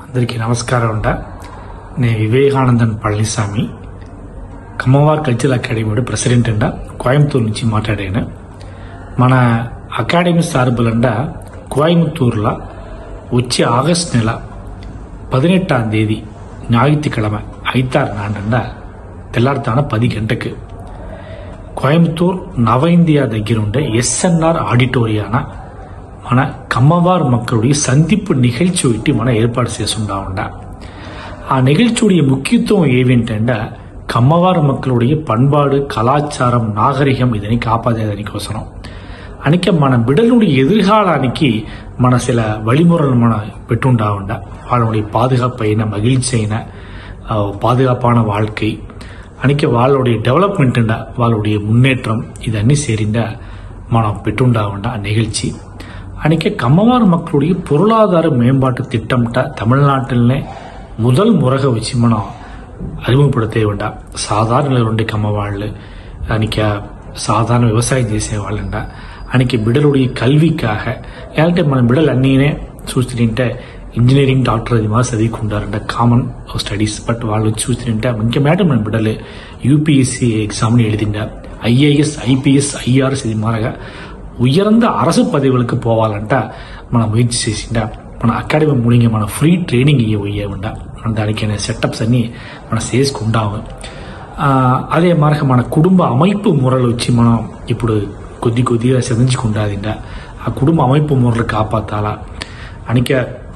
అందరికీ నమస్కారం అంట. నేను Vivekanandan Palaniswami, Kammavar cultural academy president అంట, కోయంబత్తూరు నుంచి మాట్లాడాను. మన అకాడమీ సార్బులంట கோயம்புத்தூர்ல వచ్చే ఆగస్టు నెల 18ஆம் தேதி ஞாயிற்றுக்கிழமை ஐத்தார் நாண்டண்ட తెల్లారుతాన 10 గంటకు కోయంబత్తూర్ నవ ఇండియా దగ్గర ఉండే ఎస్ఎన్ఆర్ ఆడిటోరియాన మన కమ్మవార్ மக்களுடைய சந்திப்பு நிகழ்ச்சி ஒட்டி మన ఏర్పాటు చేసుండా. ఆ நிகழ்ச்சியுடைய முக்கியத்துவம் ఏవేంటంటే కమ్మవార్ மக்களுடைய பண்பாடு, కళాచారం, నాగరికం ఇదని కాపాడేదానికోసం. అనికే మన బిడ్డలుடைய ఎదుర్காలానికి మన சில வழிமுறைలు మన పెట్టుండా. వాళ్ళుடைய பாதுகாப்பைன, மகிழ்ச்சியைன, பாதுகாப்பான வாழ்க்கை, அன்னைக்கு వాళ్ళுடைய டெவலப்மெண்ட், వాళ్ళுடைய முன்னேற்றம் இதன்னி சேரிந்த మనం పెట్టుండా நிகழ்ச்சி. அன்னைக்கு கம்மவார் மக்களுடைய பொருளாதார மேம்பாட்டு திட்டம்ட்ட தமிழ்நாட்டிலே முதல் முறையை வச்சு మనం அறிமுகப்படுத்த வேண்டாம். సాధారణ ఉండే కమ్మవాళ్ళు, అన్னைக்கு సాధారణ వ్యవసాయం చేసేవాళ్ళంట. అన్னைக்கு బిడ్డలుடைய కల్వికాக అంటే మన బిడ్డలు అన్నీనే చూస్తుంటే ఇంజనీరింగ్, డాక్టర్ అది மாதிரி చదువుకుంటారంట, కామన్ స్టడీస్. బట్ వాళ్ళు చూస్తుంటే ముఖ్యమైన మన బిడ్డలు యూపీఎస్సీ ఎగ్జామ్ని எழுதிంட, ఐఏఎస్, ఐపీఎస్, ఐఆర్ఎస్ ఇది మారగా ఉయర్ந்த அரசு పదవులకు పోవాలంట మనం ముయற்சி చేసిండ. మన అకాడమీ మూలంగా మన ఫ్రీ ట్రైనింగ్ ఇవ్వమంట. మన దానికైన సెటప్స్ అన్ని మనం చేసుకుంటాము. అదే మరక మన కుటుంబ அமைப்பு మురలు వచ్చి మనం ఇప్పుడు కొద్దిగా శ్రమించుకుంటాదింట. ఆ కుటుంబ அமைப்பு మురలు కాపాడాలా. అనిక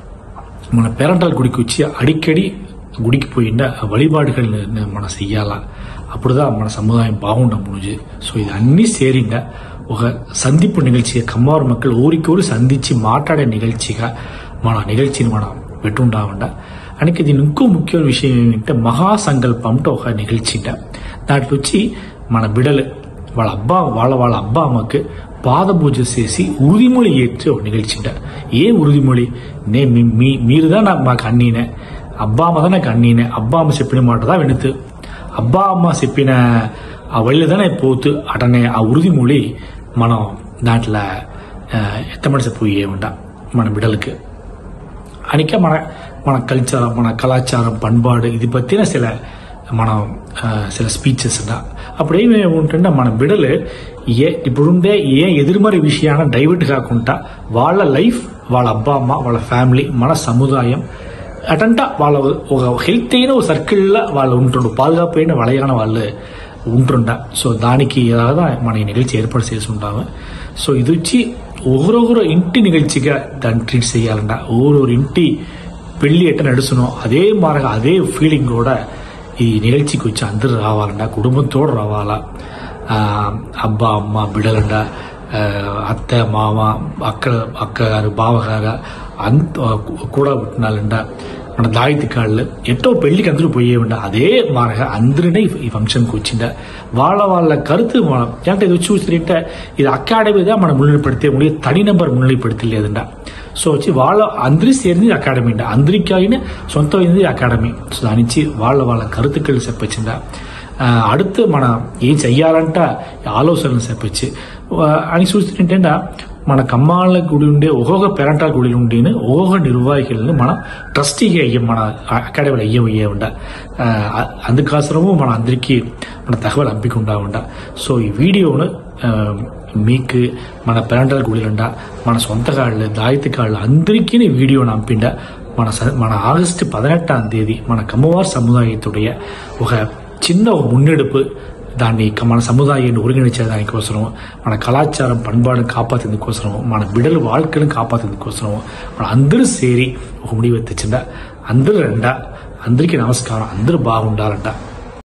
మన పేరెంటల్ గుడికి వచ్చి అడిக்கடி గుడికి పోయిండ వழிபாடுகள் మనం చెయ్యాలా. అప్పుడుதான் మన సముదాయం బాగుండ முடிஞ்சு. సో ఇది అన్ని సేరిండ ఒక సంధింపు నిగల్చిగా కమ్మవారు மக்கள் ఊరికోరు సంధించి మాట్లాడే నిగల్చిగా మన నిగల్చిని మనం పెట్టుండా. అనిక దీని ఇంకో ముఖ్యమైన విషయం ఏంటంటే మహాసంకల్పంతో ఒక నిగల్చింట. దాంట్లో వచ్చి మన బిడలు వాళ్ళ అబ్బా అమ్మకి పాద పూజ చేసి ఉరుదిమొళి ఏற்றி ఒక నిగల్చింట. ఏ ఉరుదిమొళి? మీరుదా మాకు అన్నీనే, అబ్బా అమ్మదా నాకు అన్నీనే, అబ్బా అమ్మ చెప్పిన మాటదా వినుతు, అబ్బా అమ్మ చెప్పిన ఆ వెళ్ళదానే పోతు అటనే ఆ ఉరుదిమొళి మనం దాంట్లో ఎత్తమడిసి పోయేమంట మన బిడ్డలకు. అనిక మన కల్చర్, మన కళాచారం, పண்பாடு ఇది పత్తిన మనం சில స్పీచెస్ అప్పుడు ఏమేముంటుంటే మన బిడ్డలు ఇప్పుడుండే ఏ ఎదురుమరి విషయాన్ని డైవర్ట్ కాకుండా వాళ్ళ లైఫ్, వాళ్ళ అబ్బా అమ్మ, వాళ్ళ ఫ్యామిలీ, మన సముదాయం అటంట వాళ్ళ ఒక హెల్త్ అయిన ఒక సర్కిల్లో వాళ్ళు ఉంటుండు, పాదుగాపు అయిన వలయాన వాళ్ళు ఉంటుండ. సో దానికి ఏదైనా మన ఈ నిగழ்ச்சி ఏర్పాటు చేసి ఉంటాము. సో ఇది వచ్చి ఒక్కొక్కరు ఇంటి నిగழ்ச்சிగా దాన్ని ట్రీట్ చేయాలంట. ఒక్కొక్కరు ఇంటి పెళ్లి ఎట్ట నడుచునో అదే మారగా అదే ఫీలింగ్ కూడా ఈ నిగழ்ச்சிకి వచ్చి అందరూ రావాలంట, కుటుంబంతో రావాలా. అబ్బా అమ్మ బిడ్డలంట, అత్త మామ, అక్కగారు, బావగారు అంత కూడా పుట్టినాలంట. మన దాయితికాళ్ళు ఎట్టో పెళ్లికి అందరూ పోయేవంట. అదే మారగా అందరినీ ఈ ఫంక్షన్కి వచ్చిండ. వాళ్ళ కருத்து అంటే ఇది చూస్తుంటే ఇది అకాడమీ தான் మనం முன்னிலைப்படுத்த முடியும், தனி நபர் முன்னிலைப்படுத்த లేదంట. సో వచ్చి వాళ్ళ అందరూ చేరింది అకాడమీ అంట, అందరికీ అయిన సొంతమైనది అకాడమీ. సో దాని నుంచి వాళ్ళ కருத்துக்கள் చెప్పొచ్చిండ. அடுத்து మన ఏం చెయ్యాలంట ఆలోచనలు చెప్పొచ్చు అని చూస్తుంటే మన కమ్మాళ్ళ గుడి ఉండే ఒక్కొక్క పేరెంటల్ గుడి ఉండి ఒక్కొక్క నిర్వాహికులను మనం ట్రస్టీగా అయ్యాం, మన అకాడమీలో అయ్యేవంట. అందుకోసము మన అందరికీ మన తగవలు అప్పికుండా ఉండ. సో ఈ వీడియోను మీకు మన పేరెంటల్ గుడిలంట, మన సొంతగాళ్ళు, దాయితకాళ్ళు అందరికీ వీడియోను పంపిండ. మన ఆగస్టు 18ஆம் தேதி మన కమ్మవార్ సముదాయతుடைய ఒక చిన్న మున్నెడుపు, దాన్ని మన సముదాయాన్ని ఒరిగించేదానికోసము, మన కళాచారం, పண்பாடு కాపాడేందుకోసము, మన బిడ్డల வாழ்க்கைని కాపాడేందుకోసము మన అందరూ సేరి ఒక முடிவு తెచ్చిండ. అందరూ రండా. అందరికీ నమస్కారం. అందరూ బాగుండాలంట.